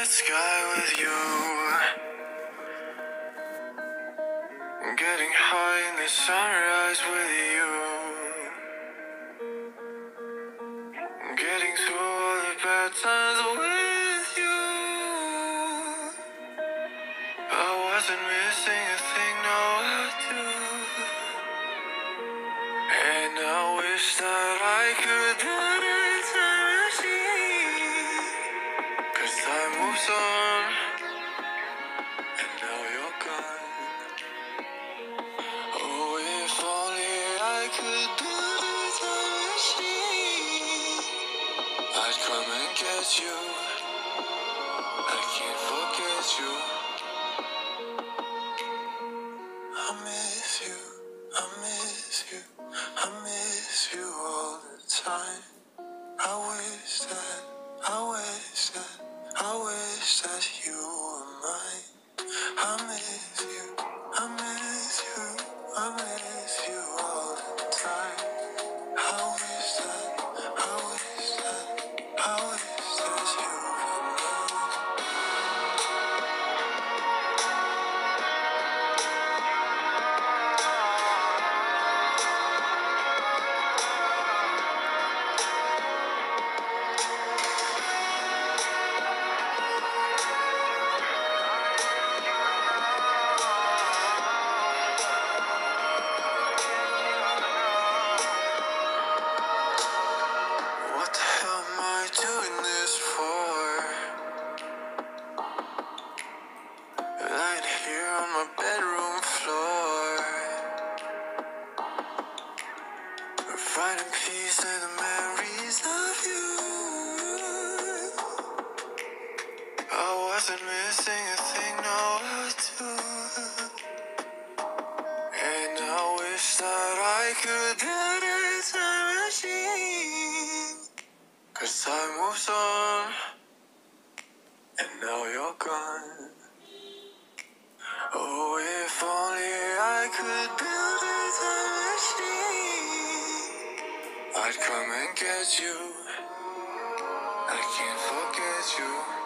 sky with you. Getting high in the sunrise with you. Getting through all the bad times with you. I wasn't missing a thing, no I do. And I wish that I could put in a time machine. 'Cause time moves on, and now you're gone. Oh, if only I could build a time machine, I'd come and get you. I can't forget you. I miss you, I miss you, I miss you all the time. I wish that, I wish that, I wish that you were mine. I miss you, I miss you, I miss you all the time. I wish that, I wish that, I wish that you were mine. What the hell am I doing this for? Lying here on my bedroom floor, finding peace in the memories of you. I wasn't missing a thing, no I do. And I wish that I could build a time machine. 'Cause time moves on, and now you're gone. Oh, if only I could build a time machine, I'd come and get you. I can't forget you.